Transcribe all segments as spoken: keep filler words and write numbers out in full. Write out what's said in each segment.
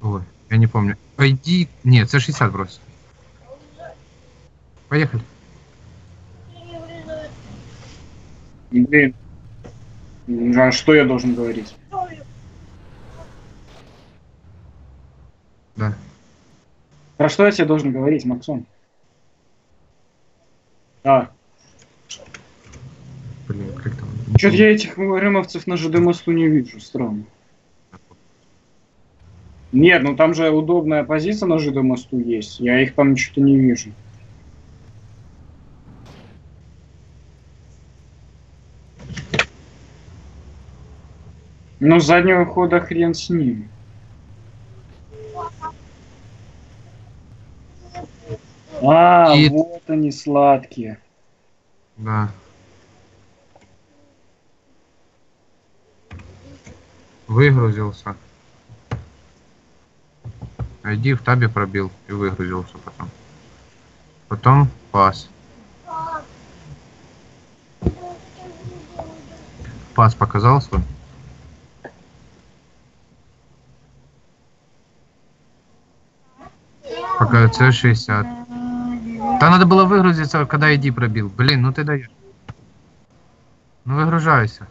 Ой, я не помню. Пойди. Нет, С шестьдесят брось. Поехали. Блин. А что я должен говорить? Да. Про что я тебе должен говорить, Максон? А, Блин, как там? что-то я этих рымовцев на ЖД мосту не вижу, странно. Нет, ну там же удобная позиция на ЖД мосту есть. Я их там что-то не вижу. Ну, с заднего хода хрен с ним. А, И... вот они сладкие. Да. Выгрузился. Иди в табе пробил и выгрузился потом. Потом пас. Пас показал свой. Пока С шестьдесят. Там надо было выгрузиться, когда иди пробил. Блин, ну ты даешь. Ну выгружайся.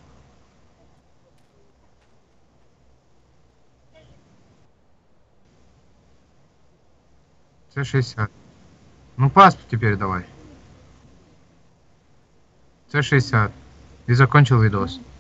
С шестьдесят. Ну пас теперь давай. С шестьдесят. И закончил видос.